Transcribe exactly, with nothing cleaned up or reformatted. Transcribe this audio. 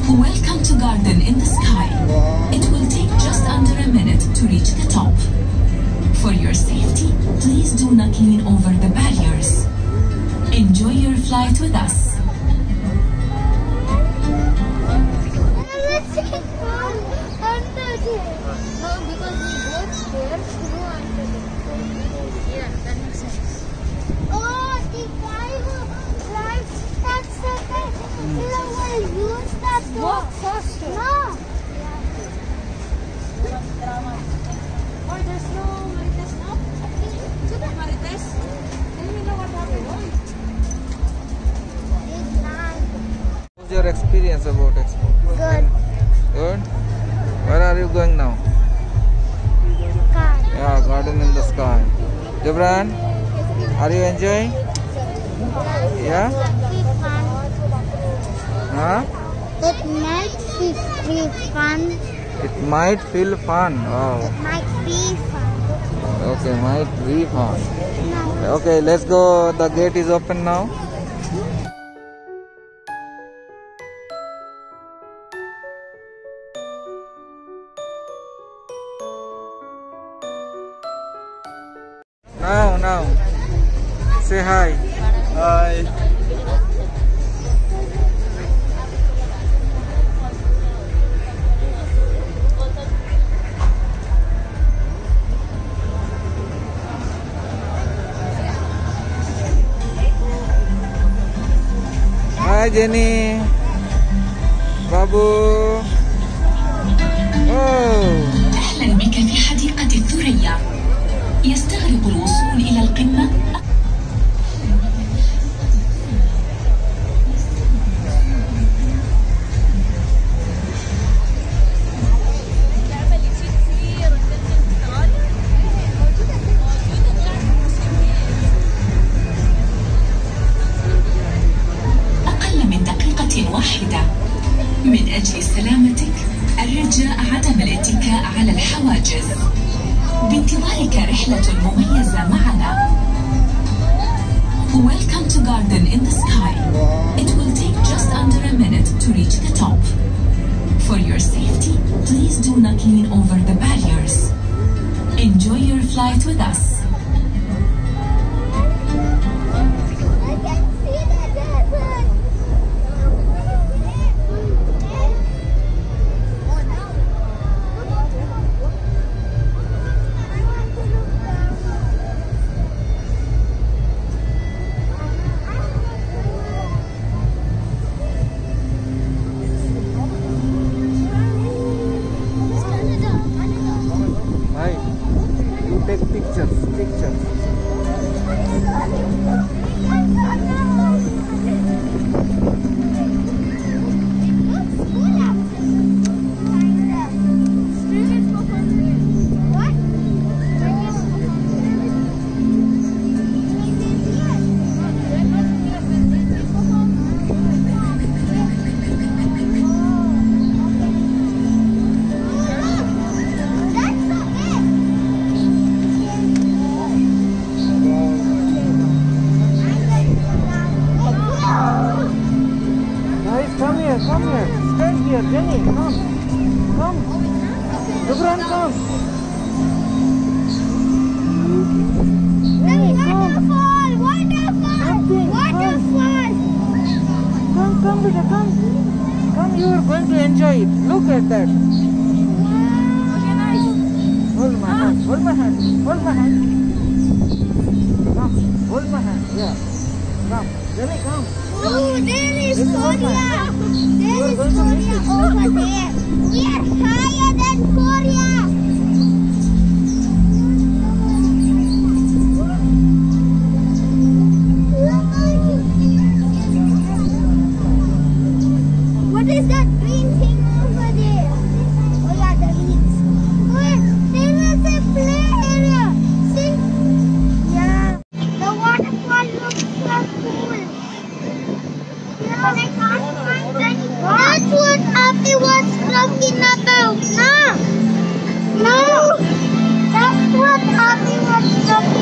Welcome to Garden in the Sky. It will take just under a minute to reach the top. For your safety, please do not lean over the barriers. Enjoy your flight with us. Let's take one under there. No, because we both there through under there. Yeah, that makes sense. Oh, the five lights. That's okay. We will use that door. Walk faster. No. Oh, there's no Marites now? To the Marites? Tell me know what happened. It's nice. What's your experience about Expo? Good. Good? Where are you going now? Car. Yeah, Garden in the Sky. Jabran, are you enjoying? Yeah? Huh? It might be free fun. It might feel fun. Oh, It might be fun. okay, might be fun. No. Okay, let's go. The gate is open now. Now, now. Say hi. Hi. Hi Jenny. Babu. Oh. أهلا بك في حديقة الثريا. يستغرق الوصول إلى القمة أقل من دقيقة واحدة. من أجل سلامتك الرجاء عدم الاتكاء على الحواجز. بانتظارك رحلة مميزة معنا. Welcome to Garden in the Sky. It will take just under a minute to reach the top. For your safety, please do not lean over the barriers. Enjoy your flight with us. I can see the desert. Hi. You take pictures. Pictures. Come here, come here. Stand here, Jenny. Come. Come. Jabran, come. Jenny, come. Waterfall! Waterfall! Something, Waterfall! Come, come, Vita, come. Come, you are going to enjoy it. Look at that. Hold my hand. Hold my hand. Hold my hand. Come. Hold my hand. Yeah. Come. Jenny, come. Oh, there is Jenny, hold my Korea! hand. There is Korea over there. We are higher than Korea. What is that green thing over there? Oh yeah, the reeds. Oh, there is a play area. See? Yeah. The waterfall looks so cool. Yeah, I can't find any. That's what Abby was talking about. No. No. That's what Abby was talking